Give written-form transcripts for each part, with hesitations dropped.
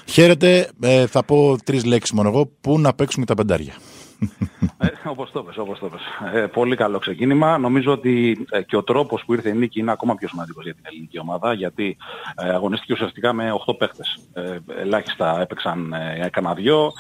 Χαίρετε, θα πω 3 λέξεις μόνο εγώ. Πού να παίξουν τα πεντάρια. Όπως το πες. Πολύ καλό ξεκίνημα. Νομίζω ότι και ο τρόπος που ήρθε η νίκη είναι ακόμα πιο σημαντικός για την ελληνική ομάδα, γιατί αγωνίστηκε ουσιαστικά με 8 παίχτες. Ελάχιστα έπαιξαν κανένα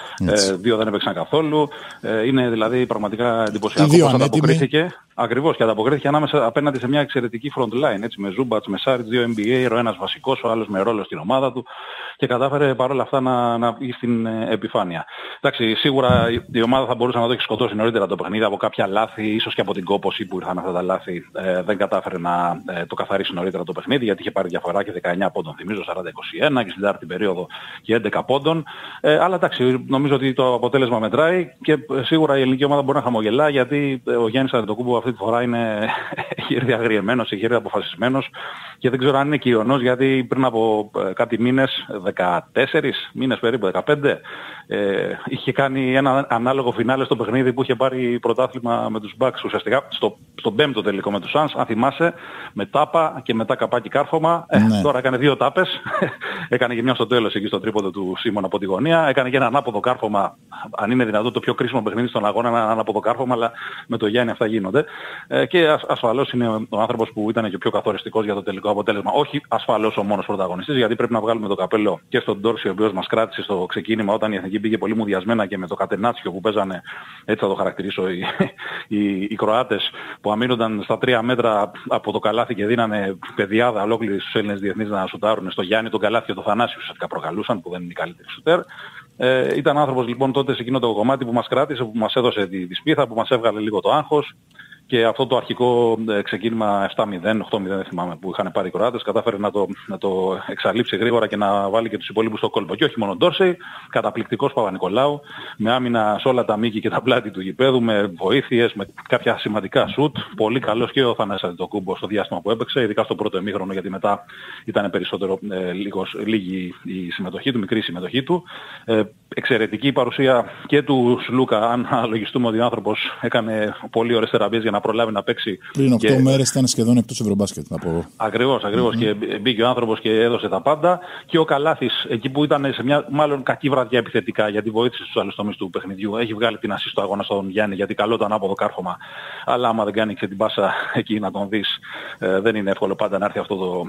2 δεν έπαιξαν καθόλου. Είναι δηλαδή πραγματικά εντυπωσιακό πώς ανταποκρίθηκε. Ακριβώς, και ανταποκρίθηκε απέναντι σε μια εξαιρετική front line, έτσι, με Ζούμπατς, με Σάριτς, 2 NBA, ο ένας βασικός, ο άλλος με ρόλο στην ομάδα του, και κατάφερε παρόλα αυτά να βγει στην επιφάνεια. Εντάξει, σίγουρα η ομάδα θα μπορούσε να το έχει σκοτώσει νωρίτερα το παιχνίδι από κάποια λάθη, ίσως και από την κόπωση που ήρθαν αυτά τα λάθη. Δεν κατάφερε να το καθαρίσει νωρίτερα το παιχνίδι, γιατί είχε πάρει διαφορά και 19 πόντων, θυμίζω, 40-21, και στην τέταρτη περίοδο και 11 πόντων. Αλλά εντάξει, νομίζω ότι το αποτέλεσμα μετράει και σίγουρα η ελληνική ομάδα μπορεί να χαμογελά, γιατί ο Γιάννης Αντετοκούνμπο αυτή τη φορά έχει έρθει αγριεμένος, έχει έρθει αποφασισμένος, και δεν ξέρω αν είναι κυριονός, γιατί πριν από κάτι μήνες, 14 μήνες περίπου, 15, είχε κάνει ένα ανάλογο φινάλε στο παιχνίδι που είχε πάρει πρωτάθλημα με τους Bucks, ουσιαστικά στον 5ο τελικό με τους Suns, αν θυμάσαι, με τάπα και μετά καπάκι κάρφωμα. Τώρα έκανε 2 τάπες, έκανε και μια στο τέλος εκεί στο τρίποντο του Σίμον από τη γωνία, έκανε και ένα ανάποδο κάρφωμα, αν είναι δυνατόν το πιο κρίσιμο παιχνίδι στον αγώνα, ένα ανάποδο κάρφωμα, αλλά με το Γιάννη αυτά γίνονται. Και ασφαλώς είναι ο άνθρωπος που ήταν και ο πιο καθοριστικός για το τελικό αποτέλεσμα. Όχι ασφαλώς ο μόνος πρωταγωνιστής, γιατί πρέπει να βγάλουμε το καπέλο και στον Ντόρση, ο οποίος μας κράτησε στο ξεκίνημα, όταν η Εθνική πήγε πολύ μουδιασμένα, και με το κατενάτσιο που παίζανε, έτσι θα το χαρακτηρίσω, οι Κροάτες, που αμήνονταν στα 3 μέτρα από το καλάθι και δίνανε παιδιάδα ολόκληρη στους Έλληνες διεθνείς να σουτάρουν. Στο Γιάννη τον καλάθι και το Θανάσιο ουσιαστικά προκαλούσαν, που δεν είναι οι καλύτεροι σουτέρ. Ήταν άνθρωπος λοιπόν τότε σε εκείνο το κομμάτι που μας κράτησε, που μας έδωσε τη σπίθα, που μας έβγαλε λίγο το άγχος. Και αυτό το αρχικό ξεκίνημα 7-0, 8-0 δεν θυμάμαι, που είχαν πάρει οι Κροάτες, κατάφερε να το εξαλείψει γρήγορα και να βάλει και τους υπόλοιπους στο κόλπο. Και όχι μόνο Ντόρσεϊ, καταπληκτικός Παπα-Νικολάου, με άμυνα σε όλα τα μήκη και τα πλάτη του γηπέδου, με βοήθειες, με κάποια σημαντικά σουτ. Πολύ καλός και ο Θανάσης Αντετοκούνμπο στο διάστημα που έπαιξε, ειδικά στο πρώτο ημίχρονο, γιατί μετά ήταν περισσότερο λίγη η συμμετοχή του, μικρή η συμμετοχή του. Εξαιρετική η παρουσία και του Σλούκα, αν αναλογιστούμε ότι ο άνθρωπος έκανε πολύ ωραίες θεραπείες για να προλάβει να παίξει. Πριν 8 μέρες ήταν σχεδόν εκτός Ευρωμπάσκετ, να πω. Ακριβώς. Και μπήκε ο άνθρωπος και έδωσε τα πάντα. Και ο Καλάθης, εκεί που ήταν σε μια μάλλον κακή βραδιά επιθετικά, γιατί βοήθησε στους άλλους τομείς του παιχνιδιού, έχει βγάλει την ασίστ στο αγώνα στον Γιάννη, γιατί καλό το ανάποδο κάρφωμα. Αλλά άμα δεν κάνει και την πάσα εκεί να τον δεις, δεν είναι εύκολο πάντα να έρθει αυτό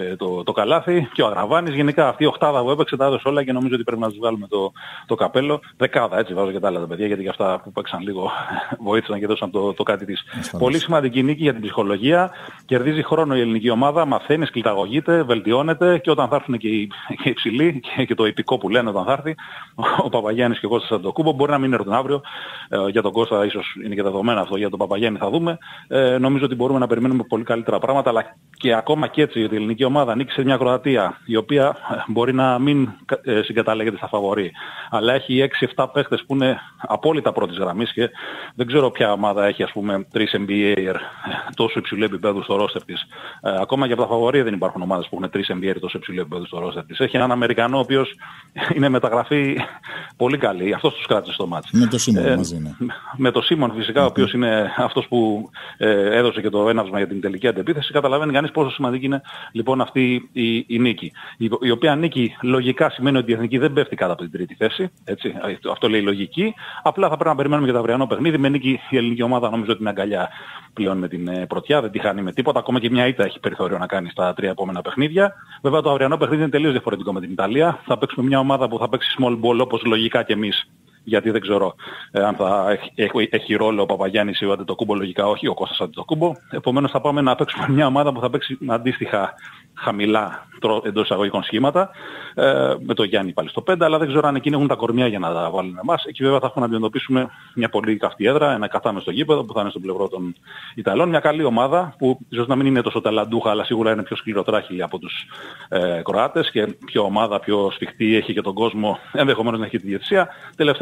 το καλάθι. Και ο Αγραβάνης, γενικά αυτή η οκτάδα που έπαιξε τα έδωσε όλα, και νομίζω ότι πρέπει να τους βγάλουμε το καπέλο. Δεκάδα, έτσι βάζω και τα άλλα τα παιδιά, γιατί για αυτά που παίξαν λίγο βοήθησαν και δώσαν το κάτι της. Πολύ σημαντική νίκη για την ψυχολογία. Κερδίζει χρόνο η ελληνική ομάδα, μαθαίνει, σκληταγωγείται, βελτιώνεται, και όταν θα έρθουν και οι υψηλοί και το υπηκό που λένε όταν θα έρθει, ο Παπαγιάννης και ο Κώστας Αντετοκούνμπο, μπορεί να μην έρθουν αύριο. Για τον Κώστα ίσως είναι και δεδομένο αυτό, για τον Παπαγιάννη θα δούμε. Νομίζω ότι μπορούμε να περιμένουμε πολύ καλύτερα πράγματα, αλλά και ακόμα και έτσι η ελληνική ομάδα νίκησε μια Κροατία, η οποία μπορεί να μην συγκαταλέγεται στα φαβορί, αλλά έχει 6-7 παίχτες που είναι απόλυτα πρώτης γραμμής, και δεν ξέρω ποια ομάδα έχει, ας πούμε, 3 NBA τόσο υψηλού επίπεδου στο ρόστερ της. Ακόμα και από τα φαβορί δεν υπάρχουν ομάδες που έχουν 3 NBA τόσο υψηλού επίπεδου στο ρόστερ της. Έχει έναν Αμερικανό, ο οποίος είναι μεταγραφή πολύ καλή. Αυτός τους κράτησε στο μάτσι. Με το Σίμον μαζί είναι. Με το Σίμον φυσικά, ο οποίος είναι αυτός που έδωσε και το έναυσμα για την τελική αντεπίθεση. Καταλαβαίνει κανείς πόσο σημαντική είναι λοιπόν αυτή η νίκη. Η οποία νίκη λογικά σημαίνει ότι η Εθνική δεν πέφτει κάτω από την τρίτη θέση. Έτσι. Αυτό λέει η λογική. Απλά θα πρέπει να περιμένουμε και το αυριανό παιχνίδι. Με νίκη η ελληνική ομάδα νομίζω ότι είναι αγκαλιά πλέον με την πρωτιά, δεν τη χάνει με τίποτα. Ακόμα και μια ήττα έχει περιθώριο να κάνει στα 3 επόμενα παιχνίδια. Βέβαια το αυριανό παιχνίδι είναι τελείως διαφορετικό με την Ιταλία. Θα παίξουμε μια ομάδα που θα παίξει small ball, όπως λογικά και εμείς. Γιατί δεν ξέρω αν θα έχει ρόλο ο Παπαγιάννης ή ο Αντετοκούνμπο, λογικά όχι, ο Κώστας Αντετοκούνμπο. Επομένως θα πάμε να παίξουμε μια ομάδα που θα παίξει αντίστοιχα χαμηλά εντός εισαγωγικών σχήματα, με το Γιάννη πάλι στο 5, αλλά δεν ξέρω αν εκείνοι έχουν τα κορμιά για να τα βάλουν εμάς. Εκεί βέβαια θα έχουμε να αντιμετωπίσουμε μια πολύ καυτή έδρα, ένα κατάμεστο γήπεδο που θα είναι στο πλευρό των Ιταλών. Μια καλή ομάδα που ίσως να μην είναι τόσο ταλαντούχα, αλλά σίγουρα είναι πιο σκληροτράχηλη από τους Κροάτες, και πιο ομάδα, πιο σφιχτή, έχει και τον κόσμο, ενδεχομένως να έχει τη διαιτησία. Τελευταίο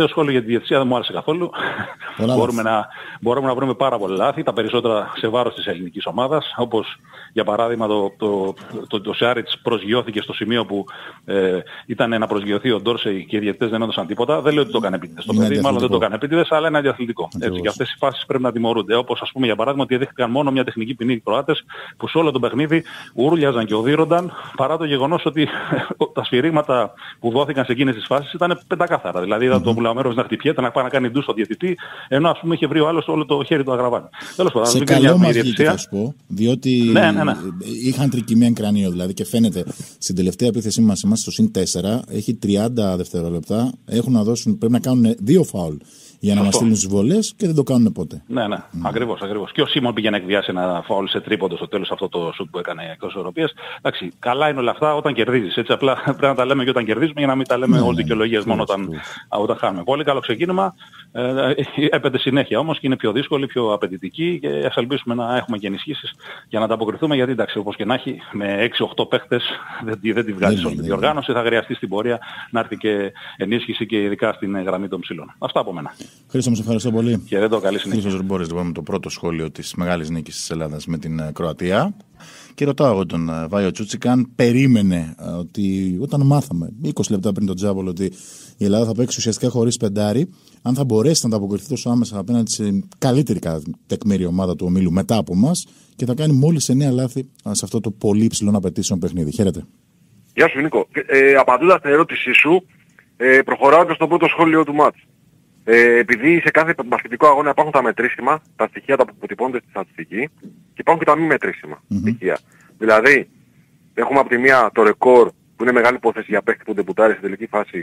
σχόλιο για τη διαιτησία δεν μου άρεσε καθόλου. Μπορούμε να βρούμε πάρα πολλά λάθη, τα περισσότερα σε βάρος της ελληνικής ομάδας, όπως για παράδειγμα το Σιάριτς προσγειώθηκε στο σημείο που ήταν να προσγειωθεί ο Ντόρσεϊ και οι διαιτητές δεν έδωσαν τίποτα. Δεν λέω ότι το έκανε επίτηδες το παιδί, μάλλον δεν το έκανε επίτηδες, αλλά είναι αντιαθλητικό. Έτσι, και αυτές οι φάσεις πρέπει να τιμωρούνται. Όπως ας πούμε για παράδειγμα ότι δέχτηκαν μόνο μια τεχνική ποινή οι Κροάτες που σε όλο το παιχνίδι ούρλιαζαν και οδύρονταν, παρά το γεγονός ότι τα σφυρίγματα που δόθηκαν σε εκείνες τις φάσεις ήταν πεντακάθαρα. Δηλαδή είδα το Βουλαμέρος να χτυπιέται, να πάει να κάνει ντους στο διαιτητή, ενώ ας πούμε είχε βρει ο άλλος όλο το χέρι του αγραβάνι. Τέλος πάντων, σε καλό μας βγήκε, θα σου πω, διότι είχαν τρικυμία κρανίο δηλαδή και φαίνεται στην τελευταία επίθεσή μας, είμαστε στο συν 4, έχει 30 δευτερόλεπτα, έχουν να δώσουν, πρέπει να κάνουν 2 φάουλ για να μας στείλουν στις βολές και δεν το κάνουν ποτέ. Ναι, ακριβώς. Και ο Σίμον πήγε να εκβιάσει ένα φάουλ σε τρίποντο στο τέλος αυτό το σουτ που έκανε εκτός ισορροπίας. Εντάξει, καλά είναι όλα αυτά όταν κερδίζεις. Έτσι, απλά πρέπει να τα λέμε και όταν κερδίζουμε για να μην τα λέμε ως δικαιολογίες μόνο όταν χάνουμε. Πολύ καλό ξεκίνημα. Έπεται συνέχεια όμως και είναι πιο δύσκολη, πιο απαιτητική και ας ελπίσουμε να έχουμε και ενισχύσεις για να ανταποκριθούμε. Γιατί εντάξει, όπως και να έχει, με 6-8 παίχτες δεν τη βγάζεις όλη τη διοργάνωση. Θα χρειαστεί στην πορεία να έρθει και ενίσχυση και ειδικά στην γραμμή των ψηλών. Αυτά από μένα. Χρήστο, σε ευχαριστώ πολύ. Και δεν το καλή συνέχεια. Χρήστος Ρομπόρης, λοιπόν, με το πρώτο σχόλιο της μεγάλης νίκης της Ελλάδας με την Κροατία. Και ρωτάω εγώ τον Βάιο Τσούτσικα αν περίμενε ότι όταν μάθαμε 20 λεπτά πριν τον Τζάμπολ ότι η Ελλάδα θα παίξει ουσιαστικά χωρίς πεντάρι, αν θα μπορέσει να ανταποκριθεί τόσο άμεσα απέναντι σε καλύτερη τεκμήρη ομάδα του ομίλου μετά από εμάς και θα κάνει μόλις 9 λάθη σε αυτό το πολύ υψηλών απαιτήσεων παιχνίδι. Χαίρετε. Γεια σου Νίκο. Απαντώντας στην ερώτησή σου, προχωράοντας στο πρώτο σχόλιο του μάτς. Επειδή σε κάθε μαθητικό αγώνα υπάρχουν τα μετρήσιμα, τα στοιχεία που αποτυπώνονται στη στατιστική και υπάρχουν και τα μη μετρήσιμα στοιχεία. Δηλαδή, έχουμε από τη μία το ρεκόρ που είναι μεγάλη υπόθεση για παίχτη που ντεμπουτάρει σε τελική φάση,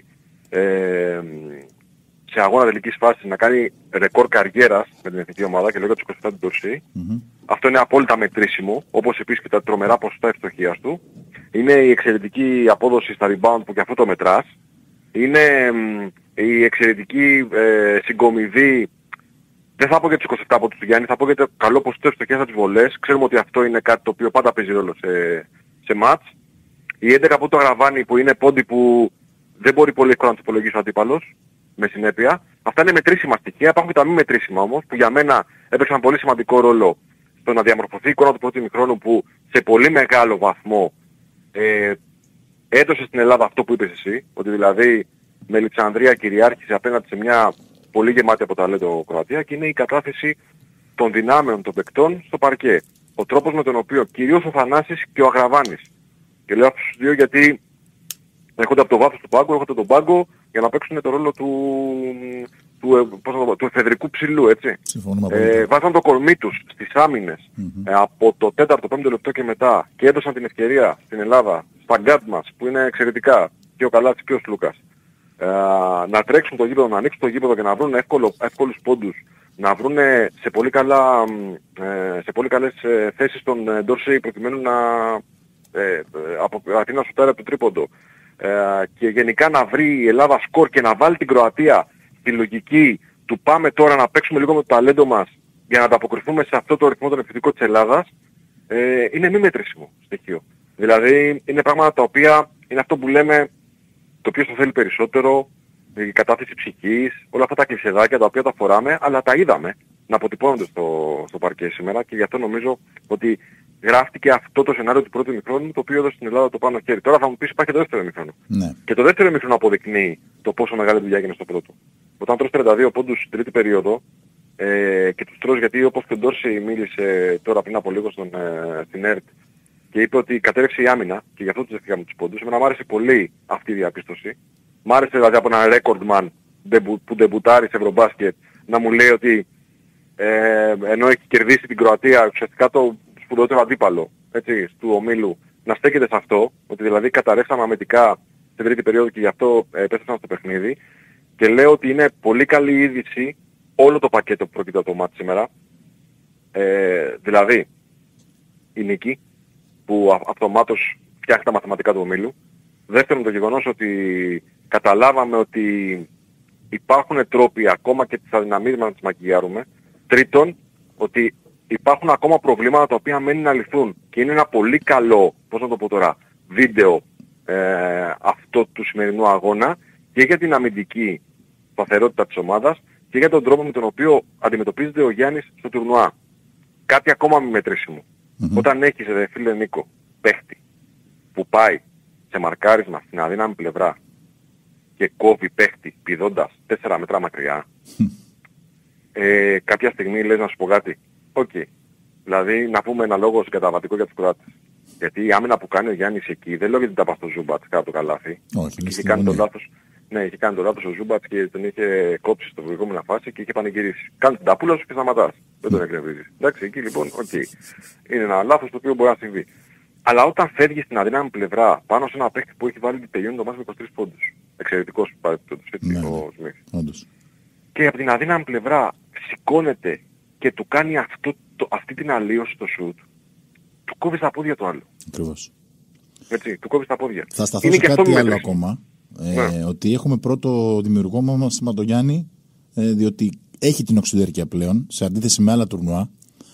σε αγώνα τελικής φάσης να κάνει ρεκόρ καριέρας με την εθνική ομάδα και λέγω τους 27 του Ντορσή. Αυτό είναι απόλυτα μετρήσιμο, όπως επίσης και τα τρομερά ποσοστά ευστοχίας του. Είναι η εξαιρετική απόδοση στα rebound που και αυτό το μετράς. Είναι η εξαιρετική συγκομιδή, δεν θα πω για τους 27 από τους Γιάννη, θα πω για το καλό ποσοστό ευστοχίας από τις βολές. Ξέρουμε ότι αυτό είναι κάτι το οποίο πάντα παίζει ρόλο σε μάτς. Οι 11 που το αγραβάνει που είναι πόντι που δεν μπορεί πολύ εύκολα να τους υπολογίσει ο αντίπαλος, με συνέπεια. Αυτά είναι μετρήσιμα στοιχεία, υπάρχουν και τα μη μετρήσιμα όμως, που για μένα έπαιξαν πολύ σημαντικό ρόλο στο να διαμορφωθεί η εικόνα του πρώτου ημιχρόνου που σε πολύ μεγάλο βαθμό έδωσε στην Ελλάδα αυτό που είπες εσύ, ότι δηλαδή με Αλεξανδρία κυριάρχησε απέναντι σε μια πολύ γεμάτη από ταλέντο Κροατία και είναι η κατάθεση των δυνάμεων των παικτών στο παρκέ. Ο τρόπος με τον οποίο κυρίως ο Θανάσης και ο Αγραβάνης, και λέω αυτούς τους δύο γιατί έρχονται από το βάθος του πάγκου, έρχονται τον πάγκο για να παίξουν το ρόλο του εφεδρικού ψηλού, έτσι. Βάζαν το κορμί τους στις άμυνες από το 4ο-5ο λεπτό και μετά και έδωσαν την ευκαιρία στην Ελλάδα, στα γκάτ μας που είναι εξαιρετικά, και ο Καλάτσης και ο Σλούκας, να τρέξουν το γήπεδο, να ανοίξουν το γήπεδο και να βρουν εύκολους πόντους, να βρουν σε πολύ καλές θέσεις τον Ντόρσεϊ προκειμένου να να σουτάρει από το τρίποντο. Και γενικά να βρει η Ελλάδα σκορ και να βάλει την Κροατία στη λογική του πάμε τώρα να παίξουμε λίγο με το ταλέντο μας για να ανταποκριθούμε σε αυτό το ρυθμό των επιθετικών της Ελλάδας, είναι μη μετρήσιμο στοιχείο. Δηλαδή είναι πράγματα τα οποία είναι αυτό που λέμε το οποίο το θέλει περισσότερο, η κατάθεση ψυχής, όλα αυτά τα κλεισεδάκια τα οποία τα φοράμε, αλλά τα είδαμε να αποτυπώνονται στο παρκέ σήμερα και γι' αυτό νομίζω ότι γράφτηκε αυτό το σενάριο του πρώτου ημιχρόνου το οποίο έδωσε στην Ελλάδα το πάνω χέρι. Τώρα θα μου πεις υπάρχει το δεύτερο ημιχρόνο. Ναι. Και το δεύτερο ημιχρόνο αποδεικνύει το πόσο μεγάλη δουλειά έγινε στο πρώτο. Όταν τρως 32 πόντους στην τρίτη περίοδο και τους τρως γιατί όπως και ο Ντόρσεϊ μίλησε τώρα πριν από λίγο στην ΕΡΤ και είπε ότι κατέρευσε η άμυνα και γι' αυτό τους δεχτήκαμε τους πόντους. Εμένα μου άρεσε πολύ αυτή η διαπίστωση. Μ' άρεσε δηλαδή από έναν recordman που ντεμπουτάρει σε Ευρωμπάσκετ να μου λέει ότι ενώ έχει κερδίσει την Κροατία ουσιαστικά το σπουδαιότερο αντίπαλο έτσι, του ομίλου να στέκεται σε αυτό, ότι δηλαδή καταρρεύσαμε αμυντικά στην τρίτη περίοδο και γι' αυτό επέστρεψαν στο παιχνίδι και λέω ότι είναι πολύ καλή είδηση όλο το πακέτο που πρόκειται από το μάτι σήμερα, δηλαδή η νίκη που αυτομάτως φτιάχνει τα μαθηματικά του ομίλου. Δεύτερον το γεγονός ότι καταλάβαμε ότι υπάρχουν τρόποι ακόμα και τις αδυναμίες να τις μακιγιάρουμε. Τρίτον, ότι υπάρχουν ακόμα προβλήματα τα οποία μένουν να λυθούν και είναι ένα πολύ καλό, πώς να το πω τώρα, βίντεο αυτό του σημερινού αγώνα και για την αμυντική σταθερότητα της ομάδας και για τον τρόπο με τον οποίο αντιμετωπίζεται ο Γιάννης στο τουρνουά. Κάτι ακόμα μη μετρήσιμο. Όταν έχεις, φίλε Νίκο, παίχτη που πάει σε μαρκάρισμα στην αδύναμη πλευρά και κόβει παίχτη πηδώντας 4 μέτρα μακριά, κάποια στιγμή λες να σου πω κάτι. Δηλαδή να πούμε ένα λόγο συγκαταβατικό για τους Κροάτες. Γιατί η άμυνα που κάνει ο Γιάννης εκεί δεν λέω γιατί τα πας στο Ζούμπατ κάτω το καλάθι. Είχε κάνει το λάθος. Ναι, είχε κάνει το λάθος ο Ζούμπατ και τον είχε κόψει στο προηγούμενο φάση και είχε πανηγυρίσει. Κάνει την ταπούλα σου και σταματάς. Δεν τον εκνευρίζεις. Εντάξει, εκεί λοιπόν, είναι ένα λάθος το οποίο μπορεί να συμβεί. Αλλά όταν φεύγει στην αδύναμη πλευρά πάνω σε ένα παίκτη που έχει βάλει τελειώνει το μάτς με 23 πόντους. Εξαιρετικός παρεπτόντος, ο Σμιθ. Και από την αδύναμη πλευρά σηκώνεται και του κάνει αυτή την αλλίωση στο σουτ, του κόβει στα πόδια το άλλο. Ακριβώς. Έτσι, του κόβει στα πόδια. Θα σταθώ σε κάτι άλλο ακόμα. Ότι έχουμε πρώτο δημιουργό μας με τον Γιάννη, διότι έχει την οξυδέρκεια πλέον, σε αντίθεση με άλλα τουρνουά,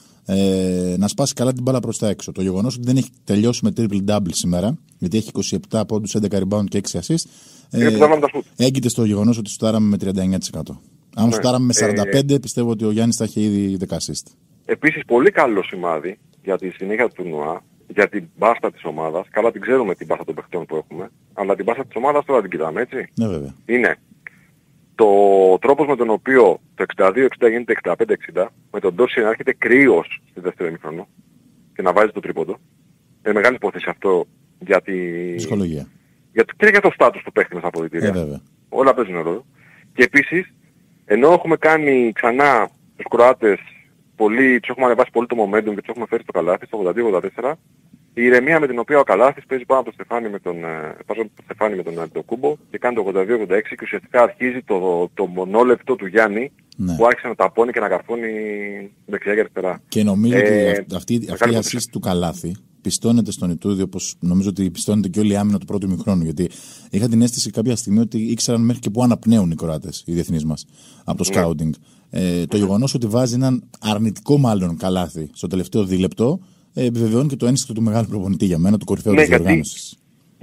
να σπάσει καλά την μπάλα προς τα έξω. Το γεγονός ότι δεν έχει τελειώσει με triple-double σήμερα, γιατί έχει 27 πόντους, 11 rebound και 6 assist, έγκυται στο γεγονός ότι σουτάραμε με 39%. Αν σουτάραμε με 45%, πιστεύω ότι ο Γιάννης θα είχε ήδη 10 assist. Επίσης, πολύ καλό σημάδι για τη συνέχεια του τουρνουά, για την μπάστα της ομάδας. Καλά την ξέρουμε την μπάστα των παιχτών που έχουμε, αλλά την μπάστα της ομάδας τώρα την κοιτάμε, έτσι. Ναι, βέβαια. Είναι το τρόπος με τον οποίο το 62-60 γίνεται 65-60, με τον Ντόρση να έρχεται κρύος στη δεύτερη ημίχρονο και να βάζει το τρίποντο. Είναι μεγάλη υπόθεση αυτό για τη... ψυχολογία. Και για το στάτους του παίχτη μέσα από αποδυτήρια. Όλα παίζουν ρόλο. Και επίσης, ενώ έχουμε κάνει ξανά τους Κροάτες τους έχουμε ανεβάσει πολύ το momentum και τους έχουμε φέρει στο καλάθι, στο 82-84, η ηρεμία με την οποία ο Καλάθης παίζει πάνω από το Στεφάνι με τον Αντιτοκούμπο και κάνει το 82-86 και ουσιαστικά αρχίζει το μονόλεπτο του Γιάννη, που άρχισε να ταπώνει και να καρφώνει δεξιά και αριστερά. Και νομίζω ότι αυτή η assist του Καλάθη πιστώνεται στον Ιτούδη, όπως νομίζω ότι πιστώνεται και όλη η άμυνα του πρώτου ημιχρόνου. Γιατί είχα την αίσθηση κάποια στιγμή ότι ήξεραν μέχρι και πού αναπνέουν οι Κροάτες, οι διεθνείς μας, από το scouting. Το γεγονός ότι βάζει έναν αρνητικό μάλλον Καλάθη στο τελευταίο δίλεπτο επιβεβαιώνει και το ένστικτο του μεγάλου προπονητή για μένα, του κορυφαίου της διοργάνωσης.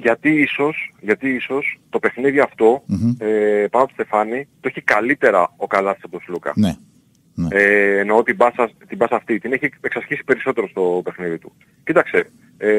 Γιατί ίσως το παιχνίδι αυτό πάνω από Στεφάνι το έχει καλύτερα ο Καλάθης από τον Σλούκα. Ναι. Εννοώ την πάσα αυτή. Την έχει εξασκήσει περισσότερο στο παιχνίδι του. Κοίταξε,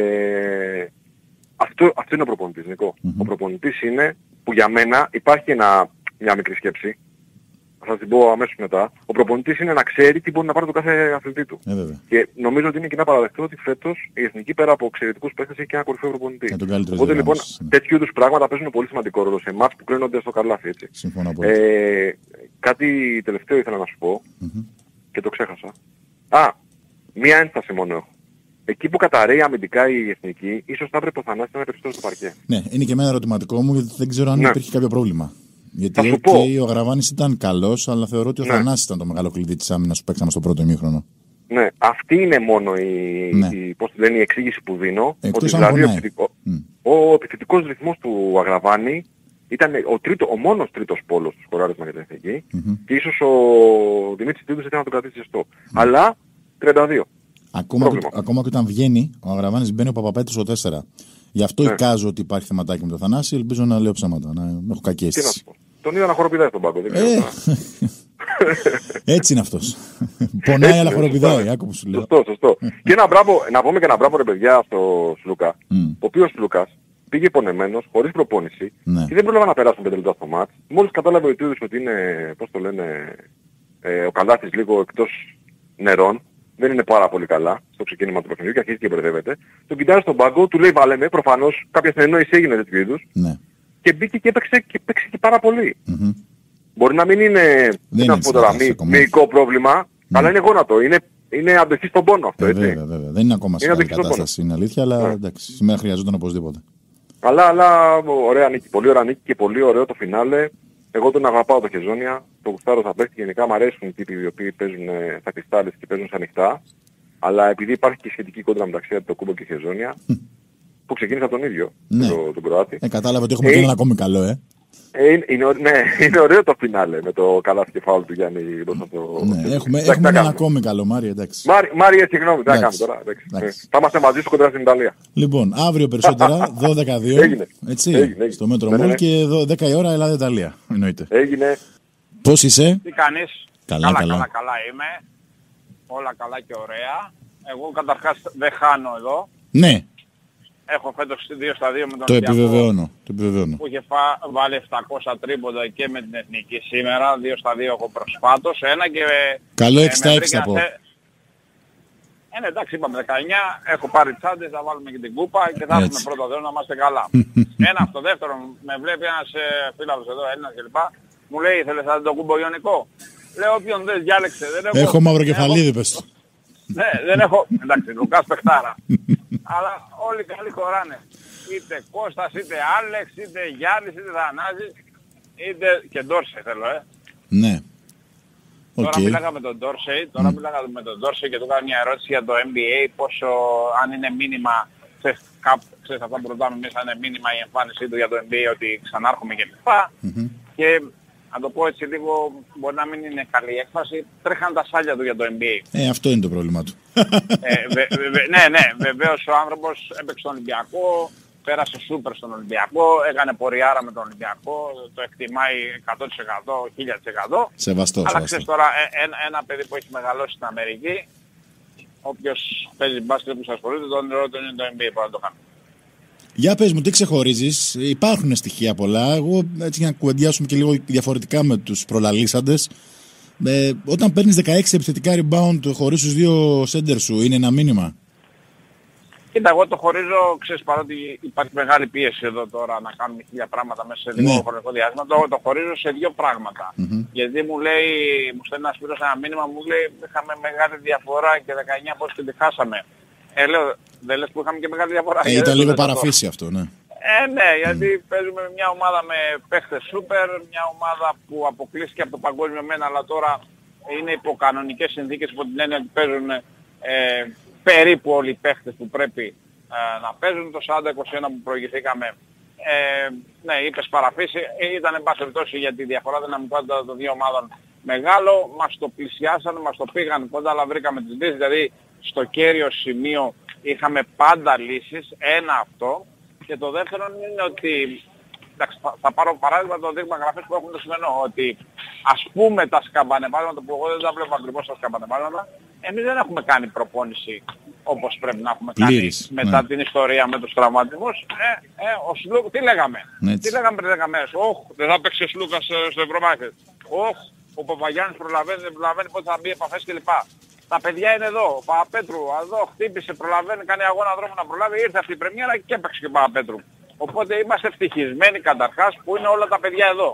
αυτό είναι ο προπονητής, Νικό. Ο προπονητής είναι που για μένα υπάρχει μια μικρή σκέψη. Θα την πω αμέσως μετά. Ο προπονητής είναι να ξέρει τι μπορεί να πάρει το κάθε αθλητή του. Και νομίζω ότι είναι κοινά παραδεκτό ότι φέτος η Εθνική πέρα από εξαιρετικούς παίκτες έχει και ένα κορυφαίο προπονητή. Οπότε λοιπόν τέτοιου είδους πράγματα παίζουν πολύ σημαντικό ρόλο σε μάτς που κρίνονται στο καλάθι. Έτσι. Συμφωνώ πολύ. Κάτι τελευταίο ήθελα να σου πω και το ξέχασα. Μία ένσταση μόνο έχω. Εκεί που καταραίει αμυντικά η Εθνική, ίσως θα έπρεπε ο Θανάσης να είναι περισσότερο στο παρκέ. Ναι, είναι και εμένα ερωτηματικό μου γιατί δεν ξέρω αν υπήρχε κάποιο πρόβλημα. Γιατί ο Αγραβάνης ήταν καλός, αλλά θεωρώ ότι ο Θανάσης ήταν το μεγάλο κλειδί της άμυνας που παίξαμε στο πρώτο ημίχρονο. Ναι, αυτή είναι μόνο η εξήγηση που δίνω. Εκτός ότι δηλαδή ο επιθετικός ρυθμός του Αγραβάνη ήταν ο μόνος τρίτος πόλος του σκοράρισμα για την Εθνική και ίσως ο Δημήτρης Τίδους ήταν να τον κρατήσει ζεστό. Αλλά 32. Ακόμα και όταν βγαίνει, ο Αγραβάνης μπαίνει ο Παπαπέτρους στο 4. Γι' αυτό εικάζω ότι υπάρχει θεματάκι με τον Θανάση. Ελπίζω να λέω ψέματα, να έχω κακή αίσθηση. Τον είδα να χοροπηδάει στον πάγκο. Έτσι είναι αυτός. Πονάει αλλά χοροπηδάει, άκου που σου λέω. Σωστό. Και να πούμε και ένα μπράβο ρε παιδιά στο Σλούκα. Ο οποίος Σλούκας πήγε πονεμένος, χωρίς προπόνηση και δεν πρόλαβα να περάσουν 5 λεπτά στο μάτς. Μόλις κατάλαβε ο Ιτούδης ότι είναι, ο Καλάθης λίγο εκτός νερών. Δεν είναι πάρα πολύ καλά στο ξεκίνημα του παιχνιδιού και αρχίζει και μπερδεύεται. Τον κοιτάζει στον πάγκο, του λέει βάλε με, προφανώς κάποια συνεννόηση έγινε τέτοιου είδους. Ναι. Και μπήκε και έπαιξε και πάρα πολύ. Μπορεί να μην είναι μυϊκό πρόβλημα, αλλά είναι γόνατο. Είναι αντοχή στον πόνο αυτό, έτσι. Βέβαια. Δεν είναι ακόμα σε καλή κατάσταση, είναι αλήθεια, αλλά εντάξει, σήμερα χρειαζόταν οπωσδήποτε. Αλλά ωραία νίκη, πολύ ωραία νίκη και πολύ ωραίο το φινάλε. Εγώ τον αγαπάω το Χεζόνια, το γουστάρω θα παίξει, γενικά μου αρέσουν οι τύποι οι οποίοι παίζουν στα κρυστάλλες και παίζουν στα ανοιχτά. Αλλά επειδή υπάρχει και σχετική κόντρα μεταξύ Αντιτοκούμπο και Χεζόνια, που ξεκίνησα τον ίδιο, τον Κροάτη. Κατάλαβα ότι έχουμε και έναν ακόμη καλό, είναι ωραίο το φινάλε με το καλάθι και φάουλ του Γιάννη μπροστά στο... Ναι, έχουμε έναν ακόμη καλό, Μάρι, εντάξει. Μάρι, συγγνώμη, τι να κάνουμε τώρα. Θα είμαστε μαζί σου κοντά στην Ιταλία. Λοιπόν, αύριο περισσότερα, 12-2, έτσι, στο Μέτρο Μόλ και 10 η ώρα Ελλάδα-Ιταλία, εννοείται. Έγινε. Πώς είσαι? Τι κάνεις? Καλά Είμαι. Όλα καλά και ωραία. Εγώ καταρχάς δεν χάνω εδώ. Ναι. Έχω φέτος 2-2 με τον Το Ολυμπιακό. επιβεβαιώνω. Που είχε βάλει 700 τρίποντα και με την Εθνική σήμερα. 2-2 έχω προσφάτως. Ένα και... Καλό 6-6 θα πω. Ναι, εντάξει, είπαμε 19, έχω πάρει τσάντες, θα βάλουμε και την κούπα και θα έχουμε πρώτο δέο να είμαστε καλά. Ένα αυτό. Δεύτερον, με βλέπει ένας φίλος εδώ, Έλληνας κλπ. Μου λέει, ήθελες να το κούμπο Ιωνικό. Λέω, όποιον δεν διάλεξε. Έχω μαυροκεφαλίδι, πες του. Ναι, δεν έχω. Εντάξει, Λουκάς παιχτάρα. Αλλά όλοι καλοί χωράνε. Είτε Κώστας, είτε Άλεξ, είτε Γιάννης, είτε Θανάσης, είτε και Ντόρσε θέλω, Ναι. Τώρα μιλάγαμε με τον Ντόρσεϊ, και του έκανα μια ερώτηση για το NBA, πόσο, αν είναι μήνυμα, ξέρεις αυτά που ρωτάμε εμείς, αν είναι μήνυμα η εμφάνισή του για το NBA ότι ξανάρχομαι και λοιπά. Και να το πω έτσι λίγο, μπορεί να μην είναι καλή έκφραση, τρέχαν τα σάλια του για το NBA. Αυτό είναι το πρόβλημά του. Ναι, βεβαίως ο άνθρωπος έπαιξε τον Ολυμπιακό, πέρασε σούπερ στον Ολυμπιακό, έκανε πορειάρα με τον Ολυμπιακό, το εκτιμάει 100%, 1000%. Σεβαστό. Αλλά ξέρεις τώρα, ένα παιδί που έχει μεγαλώσει στην Αμερική, όποιος παίζει μπάσκετ που σας ασχολείται, το όνειρό του είναι το NBA, μπορεί να το κάνει. Για πες μου, τι ξεχωρίζεις? Υπάρχουν στοιχεία πολλά. Εγώ έτσι για να κουβεντιάσουμε και λίγο διαφορετικά με τους προλαλήσαντες. Όταν παίρνεις 16 επιθετικά rebound χωρίς τους δύο σέντερ σου, είναι ένα μήνυμα? Κοίτα, εγώ το χωρίζω, ξέρεις, παρότι υπάρχει μεγάλη πίεση εδώ τώρα να κάνουμε 1000 πράγματα μέσα σε λίγο χρονικό διάστημα, το χωρίζω σε δύο πράγματα. Γιατί μου στέλνει ένας φίλος ένα μήνυμα, μου λέει, είχαμε μεγάλη διαφορά και 19 πώς και τη χάσαμε. Λέω, δεν λες που είχαμε και μεγάλη διαφορά? Ήταν λίγο παραφύση αυτό, ναι. Ναι, γιατί παίζουμε μια ομάδα με παίχτες σούπερ, μια ομάδα που αποκλείστηκε από το παγκόσμιο μένα, αλλά τώρα είναι υπό κανονικές συνθήκες, υπό την έννοια ότι παίζουν περίπου όλοι οι παίχτες που πρέπει να παίζουν. Το 40-21 που προηγηθήκαμε, ναι, είπες παραφύση, ήταν εν πάση περιπτώσει για τη διαφορά δυναμικών των δύο ομάδων μεγάλο, μας το πλησιάσαν, μας το πήγαν κοντά, αλλά βρήκαμε τις λύσεις, δηλαδή στο κέριο σημείο είχαμε πάντα λύσεις, ένα αυτό, και το δεύτερο είναι ότι, εντάξει, θα πάρω παράδειγμα το δείγμα γραφές που έχουν το σημερινό, ότι ας πούμε τα σκαμπανεβάσματα, που εγώ δεν τα βλέπω ακριβώς τα σκαμπανεβάσματα, εμείς δεν έχουμε κάνει προπόνηση όπως πρέπει να έχουμε κάνει μετά την ιστορία με τους τραυματισμούς. Ο Σλούκ, τι λέγαμε πριν 10 μέρες? Δεν θα παίξει ο Σλούκας στο Ευρωμπάσκετ. Ο Παπαγιάννης προλαβαίνει πότε θα μπει επαφές κλπ. Τα παιδιά είναι εδώ. Ο Παπαπέτρου εδώ χτύπησε, προλαβαίνει, κάνει αγώνα δρόμου να προλάβει. Ήρθε αυτή η πρεμιέρα και έπαιξε και ο Παπαπέτρου. Οπότε είμαστε ευτυχισμένοι καταρχάς που είναι όλα τα παιδιά εδώ.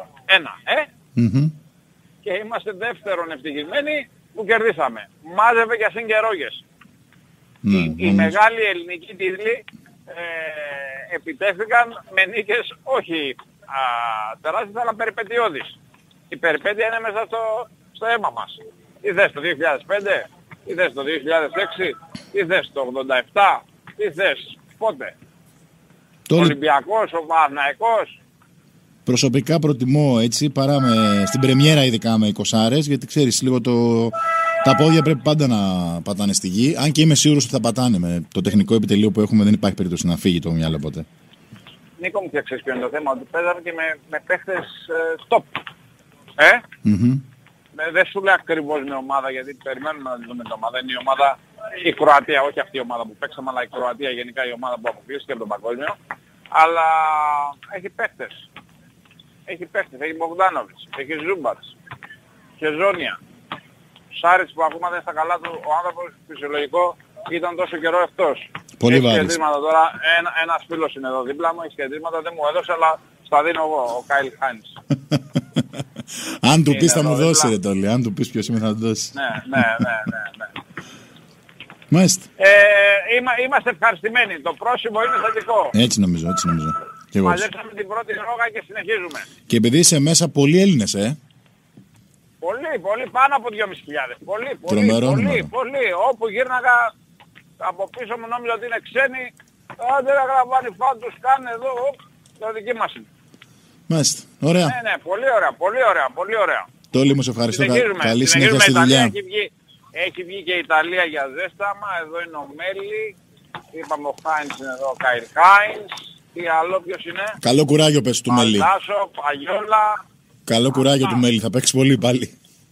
Και είμαστε δεύτερον ευτυχισμένοι που κερδίσαμε. Μάζευε και ασύν και ρόγες. Οι μεγάλοι ελληνικοί τίτλοι επιτέθηκαν με νίκες όχι τεράστιες αλλά περιπετειώδεις. Η περιπέτεια είναι μέσα στο αίμα μας. Τι θες το 2005, τι θες το 2006, τι θες το 87, τι θες, πότε? Ο Ολυμπιακός, ο Παναθηναϊκός. Προσωπικά προτιμώ έτσι παρά στην πρεμιέρα ειδικά με 20άρες, γιατί ξέρεις λίγο τα πόδια πρέπει πάντα να πατάνε στη γη. Αν και είμαι σίγουρος ότι θα πατάνε με το τεχνικό επιτελείο που έχουμε, δεν υπάρχει περίπτωση να φύγει το μυαλό ποτέ. Νίκο μου, ξέρεις ποιο είναι το θέμα, ότι παίζαμε και με παίχτες top. Δεν σου λέει ακριβώς μια ομάδα, γιατί περιμένουμε να δούμε την ομάδα. Είναι η ομάδα, η Κροατία, όχι αυτή η ομάδα που παίξαμε, αλλά η Κροατία γενικά η ομάδα που αποκλείστηκε από τον παγκόσμιο. Αλλά έχει παίχτες. Έχει Μπογδάνοβιτς, έχει Ζούμπατς, Χεζόνια, Σάριτς που ακόμα δεν είναι στα καλά του, ο άνθρωπος φυσιολογικό ήταν τόσο καιρό εκτός. Πολύ έχει βάρης. κεντρήματα τώρα, ένας φίλος είναι εδώ δίπλα μου, έχει κεντρήματα, δεν μου έδωσε, αλλά στα δίνω εγώ, ο Κάιλ Χάινς. Αν του πεις θα μου δώσει ρε Τόλι, αν του πεις ποιος είμαι θα του δώσει. Ναι. Μάλιστα. Είμαστε ευχαριστημένοι, το πρόσημο είναι θετικό. Έτσι νομίζω. Μαζέψαμε την πρώτη ρόγα και συνεχίζουμε. Και επειδή είσαι μέσα πολλοί Έλληνες, Πολύ, πάνω από 2.500. Πολύ. Όπου γύρναγα από πίσω μου νόμιζα ότι είναι ξένοι. Δεν αγραβάνει φάντους, κάνε εδώ, το δική μας είναι. Μάλιστα, ωραία. Ναι, πολύ ωραία. Τόλι μου, σε ευχαριστώ. Καλή συνέχεια στη δουλειά. Έχει βγει και η Ιταλία για ζέσταμα, εδώ είναι ο Μέλι, είπαμε ο Χάινς είναι εδώ, ο Κάιλ Χάινς, τι άλλο, ποιος είναι? Καλό κουράγιο πες του Μέλι. Παντάσο, Παγιόλα, Καλό κουράγιο του Μέλη, θα παίξει πολύ πάλι.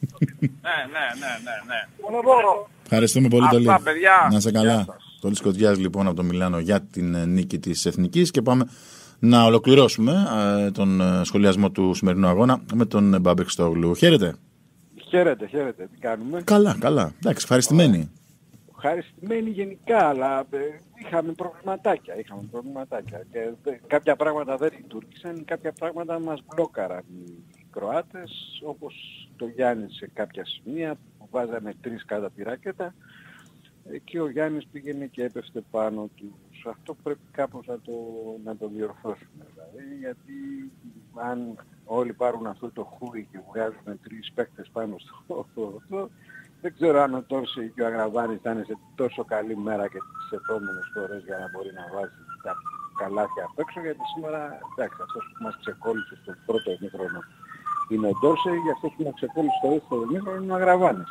Ναι. Ευχαριστούμε πολύ, Τόλι. Αυτά, παιδιά. Να είσαι καλά. Τόλις Κωτιάς λοιπόν από το Μιλάνο για την νίκη της Εθνικής και πάμε να ολοκληρώσουμε τον σχολιασμό του σημερινού αγώνα με τον Μπάμπη Χριστόγλου. Χαίρετε. Χαίρετε, τι κάνουμε? Καλά. Εντάξει, ευχαριστημένοι. Ευχαριστημένοι γενικά, αλλά είχαμε προβληματάκια και κάποια πράγματα δεν λειτουργήσαν, κάποια πράγματα μας μπλόκαραν οι Κροάτες, όπως το Γιάννη σε κάποια σημεία που βάζαμε 3 κάτω από τη ράκετα και ο Γιάννης πήγαινε και έπεφτε πάνω του. Αυτό πρέπει κάπως να το διορθώσουμε, δηλαδή, γιατί αν όλοι πάρουν αυτό το χούι και βγάζουν 3 παίκτες πάνω στο αυτό, δεν ξέρω αν ο Τόρση και ο Αγραβάνης θα είναι σε τόσο καλή μέρα και τις επόμενες φορές για να μπορεί να βάζει τα καλάθια απ' έξω, γιατί σήμερα, εντάξει, αυτός που μας ξεκόλλησε στο πρώτο ημίχρονο είναι ο Τόρση, για αυτός που μας ξεκόλλησε στο δεύτερο ημίχρονο είναι ο Αγραβάνης.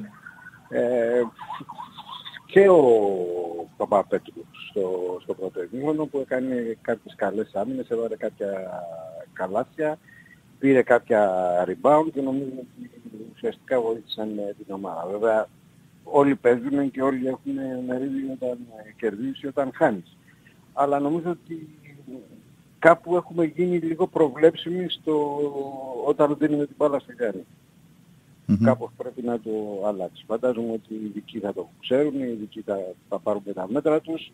Και ο Παπαπέτρου στο πρώτο ημίχρονο που έκανε κάποιες καλές άμυνες, έβαλε κάποια καλάθια, πήρε κάποια rebound και νομίζω ότι ουσιαστικά βοήθησαν την ομάδα. Βέβαια όλοι παίζουν και όλοι έχουν μερίδιο όταν κερδίζεις ή όταν χάνεις. Αλλά νομίζω ότι κάπου έχουμε γίνει λίγο προβλέψιμοι όταν δίνουμε την μπάλα στη Γιάννη. Κάπως πρέπει να το αλλάξει. Φαντάζομαι ότι οι ειδικοί θα το ξέρουν, οι ειδικοί θα πάρουν και τα μέτρα τους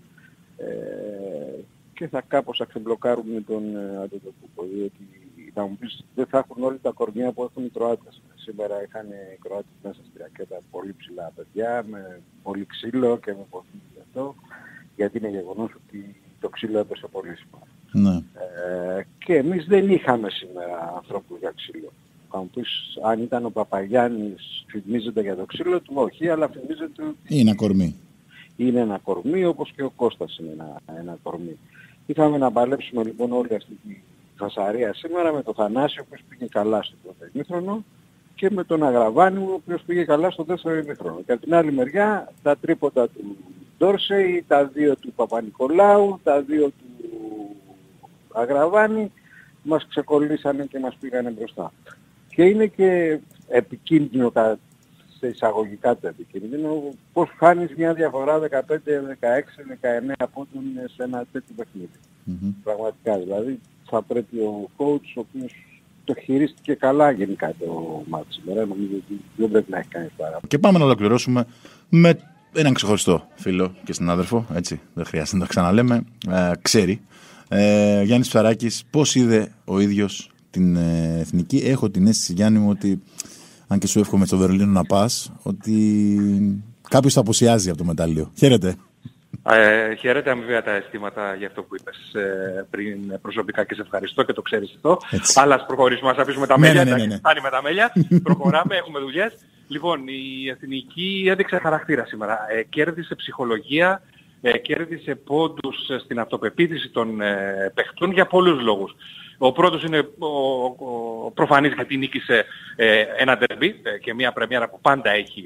και θα κάπως αξεμπλοκάρουν τον Αντετοκούμπο. Διότι θα μου πεις, δεν θα έχουν όλοι τα κορμιά που έχουν οι Κροάτες. Σήμερα είχαν οι Κροάτες μέσα στη ρακέτα πολύ ψηλά παιδιά, με πολύ ξύλο και με πολύ αυτό, γιατί είναι γεγονός ότι το ξύλο έπεσε πολύ σήμερα. Ναι. Και εμείς δεν είχαμε σήμερα ανθρώπους για ξύλο. Θα μου πεις, αν ήταν ο Παπαγιάννης φημίζεται για το ξύλο του, όχι, αλλά φημίζεται ότι είναι ένα κορμί. Είναι ένα κορμί, όπως και ο Κώστας είναι ένα κορμί. Είχαμε να παλέψουμε λοιπόν όλη αυτή τη φασαρία σήμερα με τον Θανάσιο, ο οποίος πήγε καλά στο πρώτο ημίχρονο, και με τον Αγραβάνη, ο οποίος πήγε καλά στο δεύτερο ημίχρονο. Και από την άλλη μεριά τα τρίποτα του Ντόρσεϊ, τα 2 του Παπα-Νικολάου, τα 2 του Αγραβάνη μας ξεκολλήσανε και μας πήγανε μπροστά. Και είναι και επικίνδυνο, σε εισαγωγικά το επικίνδυνο, πώς χάνεις μια διαφορά 15, 16, 19 πόντων σε ένα τέτοιο παιχνίδι. Πραγματικά, δηλαδή θα πρέπει ο coach, ο οποίος το χειρίστηκε καλά γενικά το μάτι σήμερα, νομίζω ότι δεν πρέπει να έχει κάνει παράπονο. Και πάμε να ολοκληρώσουμε με έναν ξεχωριστό φίλο και συνάδελφο, έτσι, δεν χρειάζεται να το ξαναλέμε, ξέρει. Γιάννης Ψαράκης, πώς είδε ο ίδιος την Εθνική? Έχω την αίσθηση, Γιάννη μου, ότι αν και σου εύχομαι στο Βερολίνο να πας, ότι κάποιος θα απουσιάζει από το μετάλλιο. Χαίρετε. Χαίρετε, αμοιβαία τα αισθήματα για αυτό που είπες πριν προσωπικά και σε ευχαριστώ και το ξέρεις αυτό. Έτσι. Αλλά ας προχωρήσουμε, ας αφήσουμε τα μέλια. Ναι. Φτάνει με τα μέλια. Προχωράμε, έχουμε δουλειές. Λοιπόν, η Εθνική έδειξε χαρακτήρα σήμερα. Κέρδισε ψυχολογία, κέρδισε πόντους στην αυτοπεποίθηση των παιχτών για πολλούς λόγους. Ο πρώτος είναι ο προφανής, γιατί νίκησε ένα ντερμπι και μια πρεμιέρα που πάντα έχει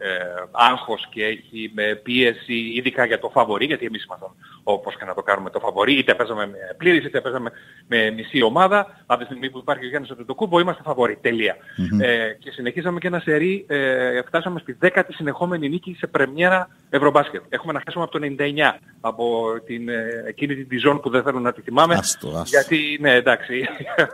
άγχος και έχει πίεση, ειδικά για το φαβορί, γιατί εμείς ήμασταν όπως και να το κάνουμε το φαβορί, είτε παίζαμε με πλήρης είτε παίζαμε με μισή ομάδα. Από τη στιγμή που υπάρχει ο Γιάννης Αντετοκούμπο είμαστε φαβορί, τελεία. Και συνεχίσαμε και ένα σερί, φτάσαμε στη 10η συνεχόμενη νίκη σε πρεμιέρα Ευρωμπάσκετ. Έχουμε να χάσουμε από το 99, από εκείνη την ζώνη που δεν θέλω να τη θυμάμαι. Άστο. Γιατί, ναι, εντάξει,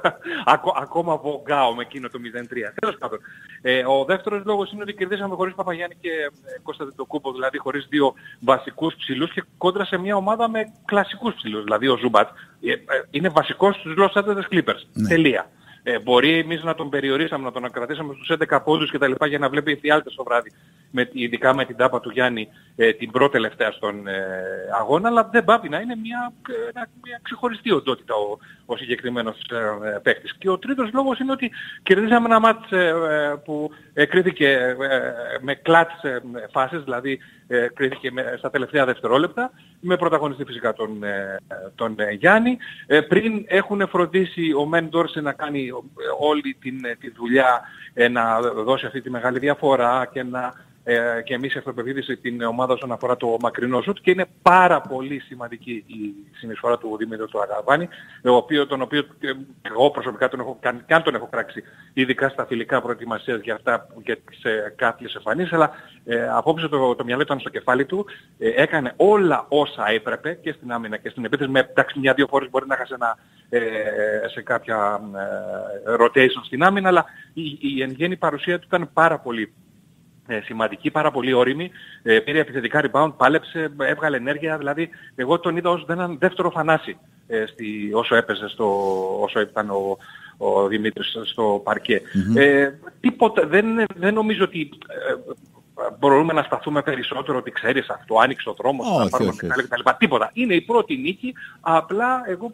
ακόμα βογκάω με εκείνο το 0-3. Τέλος πάντων. Ο δεύτερος λόγος είναι ότι κερδίσαμε χωρίς Παπαγιάννη και Κώστα Αντετοκούμπο, δηλαδή χωρίς 2 βασικούς ψηλούς και κόντρα σε μια ομάδα με κλασικούς ψηλούς. Δηλαδή ο Ζούμπατ είναι βασικός στους Los Angeles Clippers. Ναι. Τελεία. Μπορεί εμείς να τον περιορίσαμε, να τον κρατήσαμε στους 11 πόντους κτλ. Για να βλέπει εφιάλτες το βράδυ, ειδικά με την τάπα του Γιάννη την πρώτη τελευταία στον αγώνα, αλλά δεν πάβει να είναι μια ξεχωριστή οντότητα ο συγκεκριμένος παίκτης. Και ο τρίτος λόγος είναι ότι κερδίσαμε ένα μάτς που κρίθηκε με κλατς φάσεις, δηλαδή κρίθηκε στα τελευταία δευτερόλεπτα, με πρωταγωνιστή φυσικά τον Γιάννη. Πριν έχουν φροντίσει ο Μεν Ντόρσεϊ να κάνει όλη τη δουλειά, να δώσει αυτή τη μεγάλη διαφορά και να και εμείς η αυτοπεποίθηση την ομάδα όσον αφορά το μακρινό σουτ και είναι πάρα πολύ σημαντική η συνεισφορά του Δημήτρη του Αγαβάνη, τον οποίο εγώ προσωπικά τον έχω κράξει ειδικά στα φιλικά προετοιμασίας για αυτά και σε κάποιες εμφανίσεις, αλλά απόψε το μυαλό ήταν στο κεφάλι του, έκανε όλα όσα έπρεπε και στην άμυνα και στην επίθεση, με μια-δύο φορές μπορεί να χάσει σε κάποια rotation στην άμυνα, αλλά η εν γέννη παρουσία του ήταν πάρα πολύ σημαντική, πάρα πολύ όριμη, πήρε επιθετικά rebound, πάλεψε, έβγαλε ενέργεια, δηλαδή εγώ τον είδα ως έναν δεύτερο Θανάση όσο έπαιζε, όσο ήταν ο Δημήτρης στο παρκέ. Τίποτα, δεν νομίζω ότι μπορούμε να σταθούμε περισσότερο ότι ξέρεις αυτό, άνοιξε ο δρόμος, θα πάρουμε κτλ. Τίποτα. Είναι η πρώτη νίκη, απλά εγώ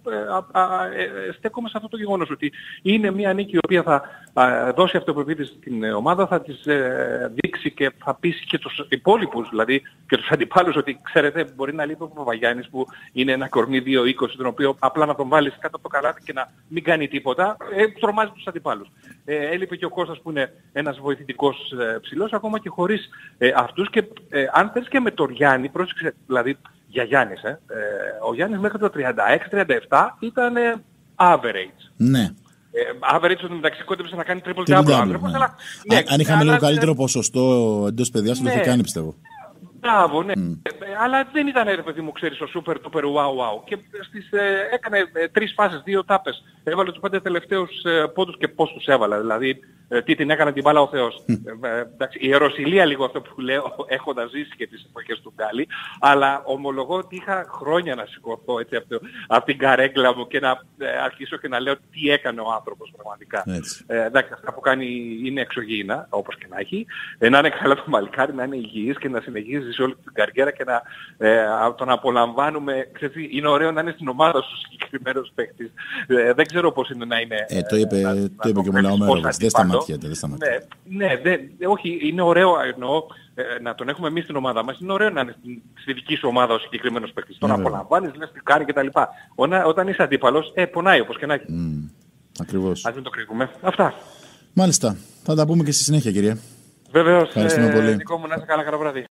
στέκομαι σε αυτό το γεγονός ότι είναι μια νίκη η οποία θα δώσει αυτοπεποίθηση στην ομάδα, θα της δείξει και θα πείσει και τους υπόλοιπους, δηλαδή και τους αντιπάλους, ότι ξέρετε μπορεί να λείπει ο Παπαγιάννης που είναι ένα κορμί 2-20, τον οποίο απλά να τον βάλεις κάτω από το καλάθι και να μην κάνει τίποτα, τρομάζει τους αντιπάλους. Έλειπε και ο Κώστας που είναι ένας βοηθητικός ψηλός, ακόμα και χωρίς αυτούς, και αν θες και με τον Γιάννη, πρόσεξε, δηλαδή για Γιάννης, ο Γιάννης μέχρι το 36-37 ήταν average. Ναι. Average ότι μεταξύ κόντεψε να κάνει triple-double άνθρωπος, αλλά... Ναι, αν είχαμε λίγο καλύτερο ποσοστό εντός παιδιάς, το είχε κάνει, πιστεύω. Μπράβο, ναι. Αλλά δεν ήταν, ρε παιδί μου, ξέρεις, ο super duper wow. Και έκανε 3 φάσεις, 2 τάπες. Έβαλε τους 5 τελευταίους πόντους και πώς τους έβαλε. Δηλαδή, τι την έκανε την μπάλα ο Θεός. Εντάξει, η ιεροσυλία λίγο αυτό που λέω, έχοντας ζήσει και τις εποχές του Γκάλι, αλλά ομολογώ ότι είχα χρόνια να σηκωθώ έτσι από την καρέγκλα μου και να αρχίσω και να λέω τι έκανε ο άνθρωπος πραγματικά. Εντάξει, αυτά που κάνει είναι εξωγήινα, όπως και να έχει. Να είναι καλά το μαλλικάρι, να είναι υγιής και να συνεχίζει σε όλη την καριέρα και να τον απολαμβάνουμε. Ξέρεις, είναι ωραίο να είναι στην ομάδα σου συγκεκριμένος παίκτης. Δεν ξέρω πώς είναι να είναι... Το είπε και ο Μελαομέροβας. Δεν σταματιέται. Ναι, όχι, είναι ωραίο, εννοώ, να τον έχουμε εμείς στην ομάδα μας. Είναι ωραίο να είναι στη δική σου ομάδα ο συγκεκριμένος παίκτης. Τον απολαμβάνεις, λες τι κάνει κτλ. Όταν είσαι αντίπαλος, πονάει όπως και να έχει. Ακριβώς. Ας μην το κρύβουμε. Αυτά. Μάλιστα. Θα τα πούμε και στη συνέχεια, κύριε. Βεβαίως. Ευχαριστούμε πολύ. Νικό μου, να είσαι καλά, καλό βράδυ.